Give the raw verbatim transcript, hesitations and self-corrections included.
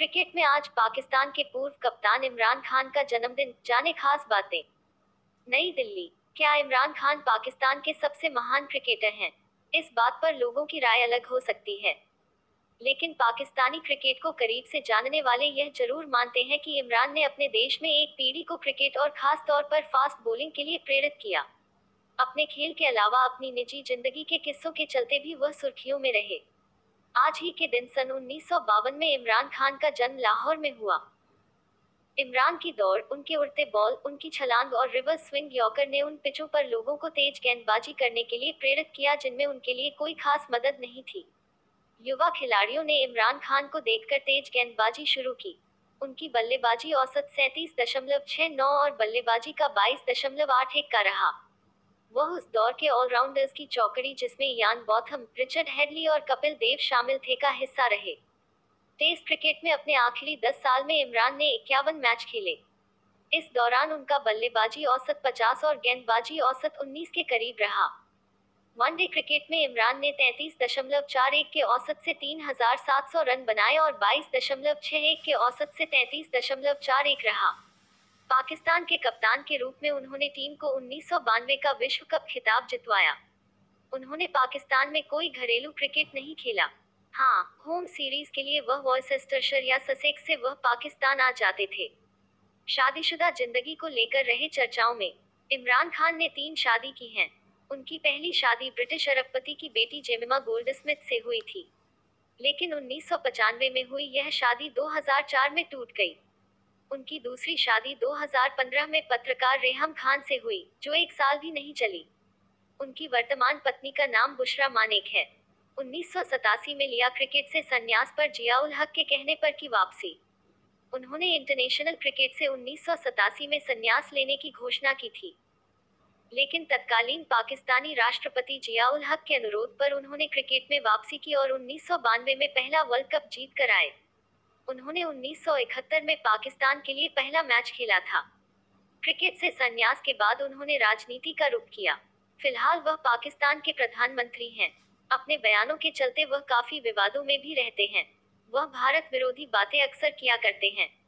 Cricket में आज पाकिस्तान के पूर्व कप्तान इमरान खान का जन्मदिन, जाने खास बातें। नई दिल्ली। क्या इमरान खान पाकिस्तान के सबसे महान क्रिकेटर हैं? इस बात पर लोगों की राय अलग हो सकती है, लेकिन पाकिस्तानी क्रिकेट को करीब से जानने वाले यह जरूर मानते हैं कि इमरान ने अपने देश में एक पीढ़ी को क्रिकेट और खास तौर पर फास्ट बॉलिंग के लिए प्रेरित किया। अपने खेल के अलावा अपनी निजी जिंदगी के किस्सों के चलते भी वह सुर्खियों में रहे। आज ही के दिन सन उन्नीस सौ बावन में इमरान खान का जन्म लाहौर में हुआ। इमरान की दौड़, उनके उड़ते बॉल, उनकी छलांग और रिवर्स स्विंग यॉर्कर ने उन पिचों पर लोगों को तेज गेंदबाजी करने के लिए प्रेरित किया जिनमें उनके लिए कोई खास मदद नहीं थी। युवा खिलाड़ियों ने इमरान खान को देखकर तेज गेंदबाजी शुरू की। उनकी बल्लेबाजी औसत सैंतीस दशमलव छह नौ और बल्लेबाजी का बाईस दशमलव आठ एक का रहा। वह उस दौर के ऑलराउंडर्स की चौकड़ी जिसमें यान बॉथम, रिचर्ड हेडली और कपिल देव शामिल थे का हिस्सा रहे। टेस्ट क्रिकेट में अपने आखिरी दस साल में इमरान ने इक्यावन मैच खेले। इस दौरान उनका बल्लेबाजी औसत पचास और गेंदबाजी औसत उन्नीस के करीब रहा। वनडे क्रिकेट में इमरान ने तैंतीस दशमलव चार एक के औसत से तीन हज़ार सात सौ रन बनाए और बाईस दशमलव छह एक के औसत से तैंतीस दशमलव चार एक रहा। पाकिस्तान के कप्तान के रूप में उन्होंने टीम को उन्नीस सौ बानवे का विश्व कप खिताब जितवाया। उन्होंने पाकिस्तान में कोई घरेलू क्रिकेट नहीं खेला। हाँ, होम सीरीज के लिए वह वॉइसेस्टरशायर या ससेक्स से वह पाकिस्तान आ जाते थे। शादीशुदा जिंदगी को लेकर रहे चर्चाओं में। इमरान खान ने तीन शादी की हैं। उनकी पहली शादी ब्रिटिश अरबपति की बेटी जेमिमा गोल्डस्मिथ से हुई थी, लेकिन उन्नीस सौ पचानवे में हुई यह शादी दो हज़ार चार में टूट गई। उनकी दूसरी शादी दो हज़ार पंद्रह में पत्रकार रेहम खान से हुई, जो एक साल भी नहीं चली। उनकी वर्तमान पत्नी का नाम बुशरा मानेक है। उन्नीस सौ सतासी में लिया क्रिकेट से संन्यास पर जियाउल हक के कहने पर की वापसी। उन्होंने इंटरनेशनल क्रिकेट से उन्नीस सौ सतासी में संन्यास लेने की घोषणा की थी, लेकिन तत्कालीन पाकिस्तानी राष्ट्रपति जियाउल हक के अनुरोध पर उन्होंने क्रिकेट में वापसी की और उन्नीस सौ बानवे में पहला वर्ल्ड कप जीत कर आए। उन्होंने उन्नीस सौ इकहत्तर में पाकिस्तान के लिए पहला मैच खेला था। क्रिकेट से संन्यास के बाद उन्होंने राजनीति का रुख किया। फिलहाल वह पाकिस्तान के प्रधानमंत्री हैं। अपने बयानों के चलते वह काफी विवादों में भी रहते हैं। वह भारत विरोधी बातें अक्सर किया करते हैं।